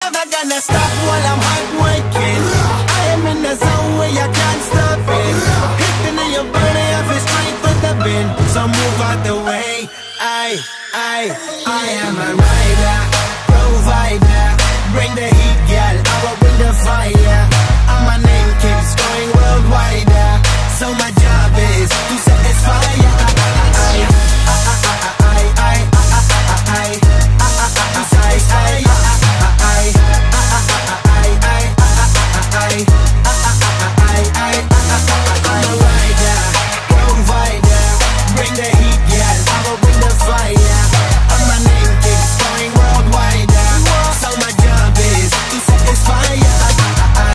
never gonna stop while I'm hard working. I am in the zone where you can't stop it. Hitting in your body, I feel straight for the bin. So move out the way. I am a rider, provider. Bring the heat, girl, I will bring the fire. And my name keeps going worldwide. So my job is to